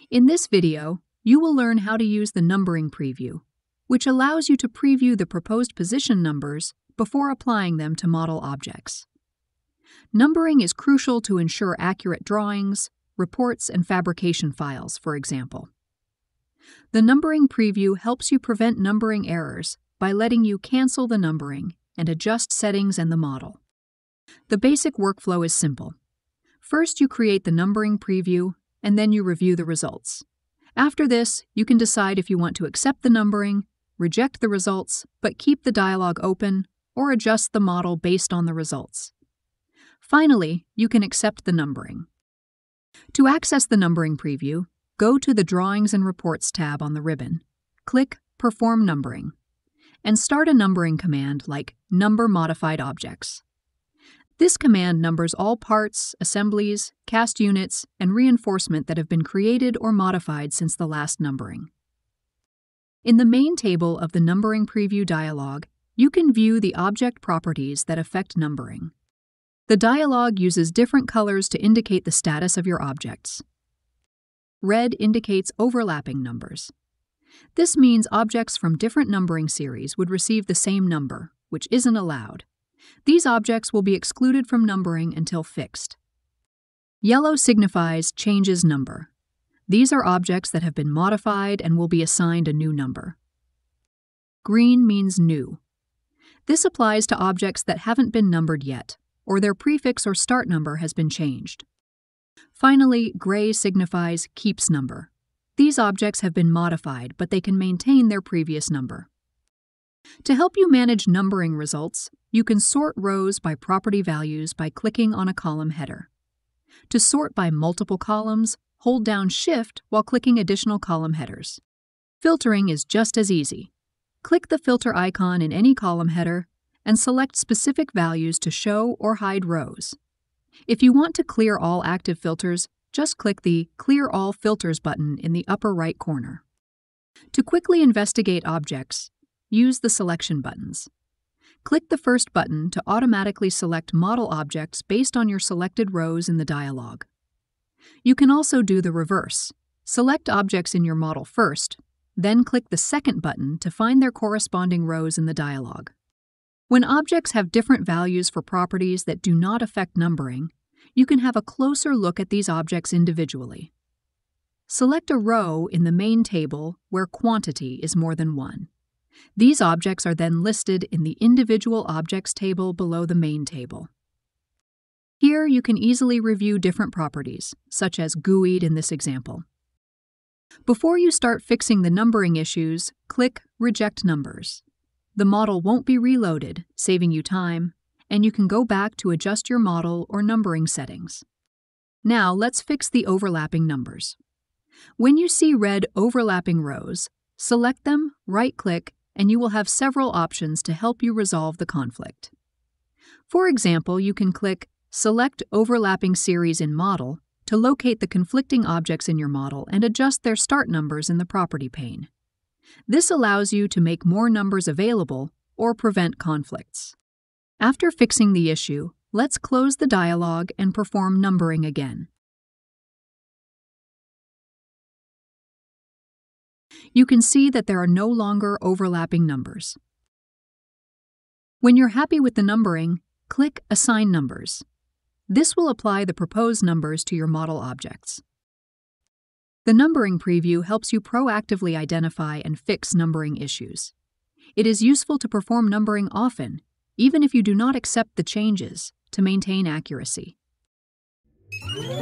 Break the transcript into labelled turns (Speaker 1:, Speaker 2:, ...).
Speaker 1: In this video, you will learn how to use the numbering preview, which allows you to preview the proposed position numbers before applying them to model objects. Numbering is crucial to ensure accurate drawings, reports, and fabrication files, for example. The numbering preview helps you prevent numbering errors by letting you cancel the numbering and adjust settings and the model. The basic workflow is simple. First, you create the numbering preview, and then you review the results. After this, you can decide if you want to accept the numbering, reject the results, but keep the dialog open, or adjust the model based on the results. Finally, you can accept the numbering. To access the numbering preview, go to the Drawings and Reports tab on the ribbon, click Perform Numbering, and start a numbering command like Number Modified Objects. This command numbers all parts, assemblies, cast units, and reinforcement that have been created or modified since the last numbering. In the main table of the Numbering Preview dialog, you can view the object properties that affect numbering. The dialog uses different colors to indicate the status of your objects. Red indicates overlapping numbers. This means objects from different numbering series would receive the same number, which isn't allowed. These objects will be excluded from numbering until fixed. Yellow signifies changes number. These are objects that have been modified and will be assigned a new number. Green means new. This applies to objects that haven't been numbered yet, or their prefix or start number has been changed. Finally, gray signifies keeps number. These objects have been modified, but they can maintain their previous number. To help you manage numbering results, you can sort rows by property values by clicking on a column header. To sort by multiple columns, hold down Shift while clicking additional column headers. Filtering is just as easy. Click the filter icon in any column header and select specific values to show or hide rows. If you want to clear all active filters, just click the Clear All Filters button in the upper right corner. To quickly investigate objects, use the selection buttons. Click the first button to automatically select model objects based on your selected rows in the dialog. You can also do the reverse. Select objects in your model first, then click the second button to find their corresponding rows in the dialog. When objects have different values for properties that do not affect numbering, you can have a closer look at these objects individually. Select a row in the main table where quantity is more than 1. These objects are then listed in the Individual Objects table below the main table. Here you can easily review different properties, such as GUI'd in this example. Before you start fixing the numbering issues, click Reject Numbers. The model won't be reloaded, saving you time, and you can go back to adjust your model or numbering settings. Now let's fix the overlapping numbers. When you see red overlapping rows, select them, right-click, and you will have several options to help you resolve the conflict. For example, you can click Select Overlapping Series in Model to locate the conflicting objects in your model and adjust their start numbers in the property pane. This allows you to make more numbers available or prevent conflicts. After fixing the issue, let's close the dialog and perform numbering again. You can see that there are no longer overlapping numbers. When you're happy with the numbering, click Assign Numbers. This will apply the proposed numbers to your model objects. The numbering preview helps you proactively identify and fix numbering issues. It is useful to perform numbering often, even if you do not accept the changes, to maintain accuracy.